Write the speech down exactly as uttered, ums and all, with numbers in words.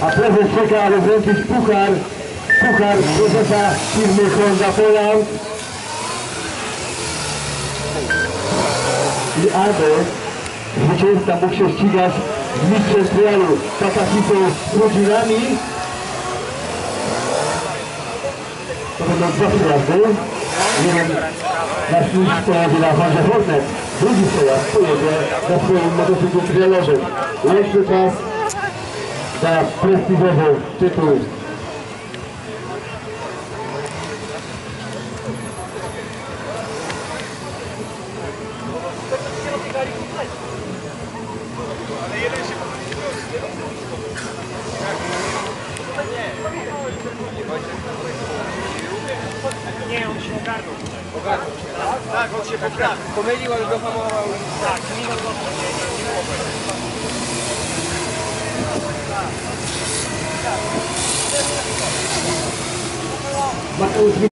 a prezes czeka, aby wręczyć puchar, puchar prezesa firmy Honda Poland. I aby zwycięzca mógł się ścigać z mistrzem trialu Takahitu z rodzinami. To będą dwa przejazdy. Jeden nasz mistrz pojedzie na Hondzie Hornet, drugi przejazd pojedzie na swoim motocyklu trialowym. Lepszy czas za prestiżowy tytuł. Nie, on się ogarnął. Ogarnął się, tak? Tak, on się tak, pomylił, ale dohamował. Tak, minął dobrze, nie, nie, nie było. Mateusz